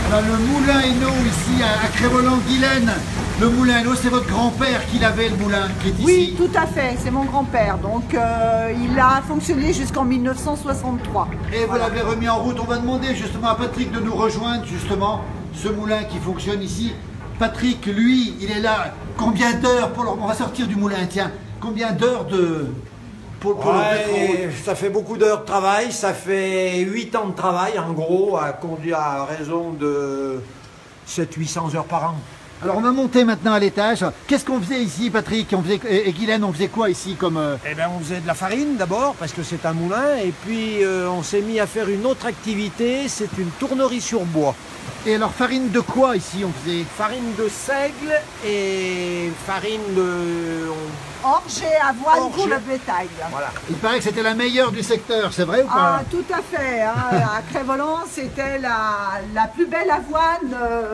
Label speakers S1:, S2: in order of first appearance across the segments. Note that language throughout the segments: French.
S1: Ben, le moulin Hainaut ici à Crest-Voland-Guilaine. Le moulin Hainaut, c'est votre grand-père qui l'avait, le moulin qui est ici.
S2: Oui, tout à fait, c'est mon grand-père. Donc il a fonctionné jusqu'en 1963.
S1: Et vous l'avez remis en route. On va demander justement à Patrick de nous rejoindre justement ce moulin qui fonctionne ici. Patrick, lui, il est là. Combien d'heures pour On va sortir du moulin, tiens. Combien d'heures pour le mettre en route?
S3: Ça fait beaucoup d'heures de travail, ça fait 8 ans de travail en gros, à conduire à raison de 700-800 heures par an.
S1: Alors on va monter maintenant à l'étage. Qu'est-ce qu'on faisait ici, Patrick et Guylaine, on faisait quoi ici comme
S3: Eh bien on faisait de la farine d'abord, parce que c'est un moulin, et puis on s'est mis à faire une autre activité, c'est une tournerie sur bois.
S1: Et alors farine de quoi ici on faisait?
S3: Farine de seigle et farine de...
S2: Orge et avoine
S3: Orge.
S2: pour le bétail.
S3: Voilà.
S1: Il paraît que c'était la meilleure du secteur, c'est vrai ou
S2: Ah,
S1: pas?
S2: tout à fait. Hein. À Crest-Voland, c'était la plus belle avoine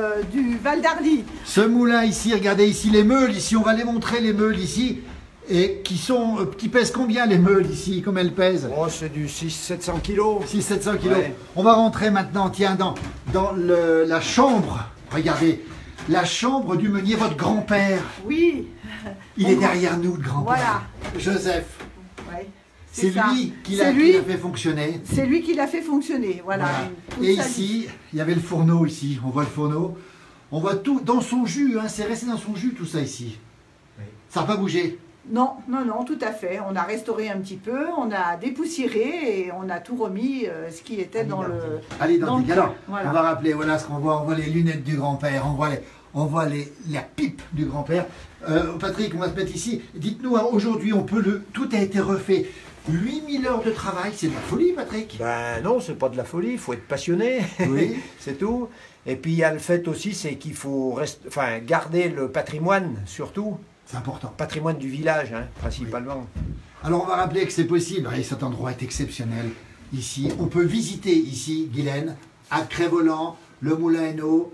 S2: du Val d'Arly.
S1: Ce moulin ici, regardez ici les meules, ici on va les montrer les meules ici. Et qui pèsent combien les meules ici, comme elles pèsent?
S3: Oh, c'est du 600-700 kilos.
S1: 600-700 kilos.
S3: Ouais.
S1: On va rentrer maintenant, tiens, dans la chambre. Regardez, la chambre du meunier, votre grand-père.
S2: Oui.
S1: Il est derrière nous, le grand-père.
S2: Voilà.
S1: Joseph.
S2: Ouais,
S1: C'est
S2: ça.
S1: lui qui
S2: C'est
S1: l'a
S2: lui.
S1: fait fonctionner.
S2: C'est lui qui l'a fait fonctionner. Voilà.
S1: Voilà.
S2: Toute
S1: Et
S2: sa vie.
S1: ici, il y avait le fourneau ici. On voit le fourneau. On voit tout dans son jus. Hein. C'est resté dans son jus tout ça ici.
S3: Oui.
S1: Ça n'a pas bougé.
S2: Non, tout à fait. On a restauré un petit peu, on a dépoussiéré et on a tout remis ce qui était dans le...
S1: À l'identique.
S2: dans le-
S1: Alors,
S2: voilà.
S1: on va rappeler, voilà ce qu'on voit. On voit les lunettes du grand-père, on voit la pipe du grand-père. Patrick, on va se mettre ici. Dites-nous, hein, aujourd'hui, tout a été refait. 8000 heures de travail, c'est de la folie, Patrick.
S3: Ben non, c'est pas de la folie, il faut être passionné,
S1: Oui.
S3: c'est tout. Et puis il y a le fait aussi, c'est qu'il faut garder le patrimoine, surtout,
S1: C'est important.
S3: patrimoine du village, hein, principalement.
S1: Alors, on va rappeler que c'est possible. Et cet endroit est exceptionnel. Ici, on peut visiter ici, Guylaine, à Crest-Voland, le moulin Hainaut.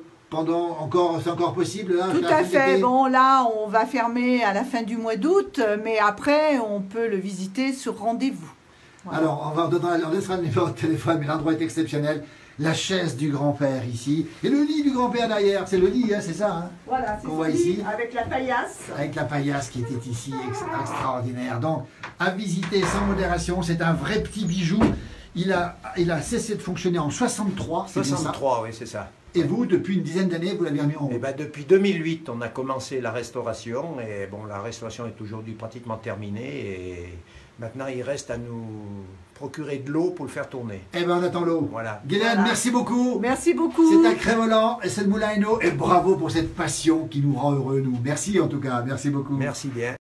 S1: C'est encore possible là,
S2: Tout
S1: la
S2: à
S1: fin
S2: fait.
S1: d'été.
S2: Bon, là, on va fermer à la fin du mois d'août, mais après, on peut le visiter sur rendez-vous. Voilà.
S1: Alors, on laissera le numéro de téléphone, mais l'endroit est exceptionnel. La chaise du grand-père ici. Et le lit du grand-père derrière. C'est le lit, hein, c'est ça, hein,
S2: Voilà, c'est
S1: qu'on voit
S2: celui
S1: ici.
S2: avec la paillasse.
S1: Avec la paillasse qui était ici, extraordinaire. Donc, à visiter sans modération. C'est un vrai petit bijou. Il a cessé de fonctionner en 63, c'est bien ça.
S3: 63, oui, c'est ça.
S1: Et vous, depuis une dizaine d'années, vous l'avez remis en
S3: Et
S1: route.
S3: ben, depuis 2008, on a commencé la restauration, et bon, la restauration est aujourd'hui pratiquement terminée, et maintenant il reste à nous procurer de l'eau pour le faire tourner.
S1: Eh bien, on attend l'eau.
S3: Voilà.
S1: Guylaine,
S2: Voilà.
S1: merci beaucoup.
S2: Merci beaucoup.
S1: C'est à Crest-Voland et c'est le moulin Hainaut. Et bravo pour cette passion qui nous rend heureux, nous. Merci en tout cas, merci beaucoup.
S3: Merci bien.